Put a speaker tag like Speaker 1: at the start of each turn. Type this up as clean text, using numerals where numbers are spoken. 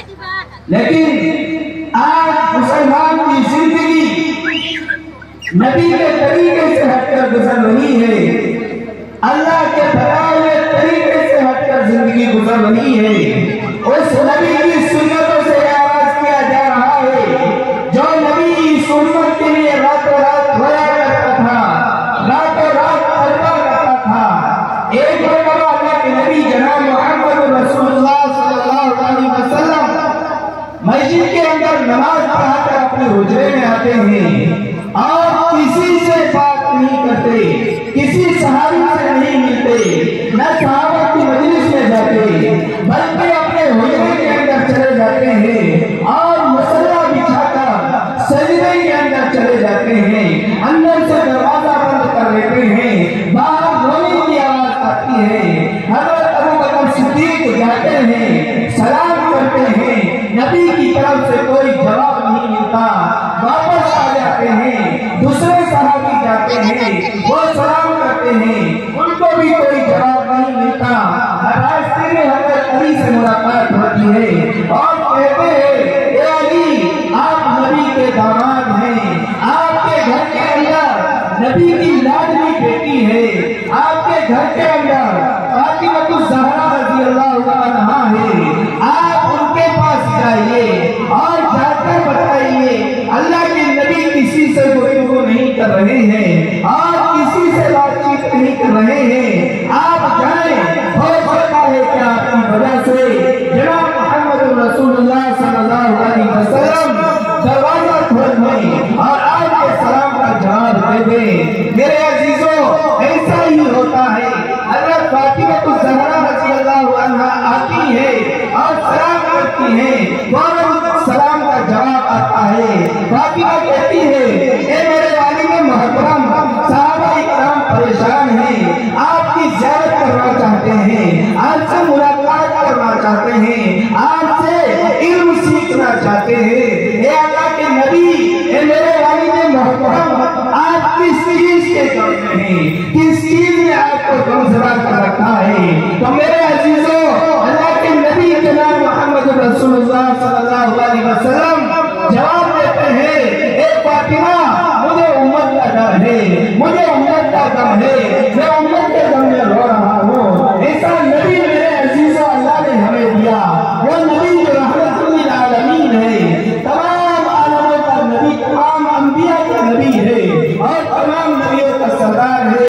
Speaker 1: لیکن آج مسلمان کی زندگی نبی کے طریقے سے ہٹ کر گزر رہی ہے، اللہ کے بتائے ہوئے طریقے سے ہٹ کر زندگی گزر رہی ہے۔ اس نبی کی سنتوں سے آغاز کیا جا رہا ہے جو نبی کی سنت کے لیے راتوں رات رویا کرتا تھا، راتوں رات تربا کرتا تھا۔ ایک مرتبہ اللہ کے نبی جناب محمد رسول اللہ صلی اللہ علیہ وسلم مسجد کے اندر نماز پڑھا کر اپنے حجرے میں آتے ہیں اور کسی سے بات نہیں کرتے،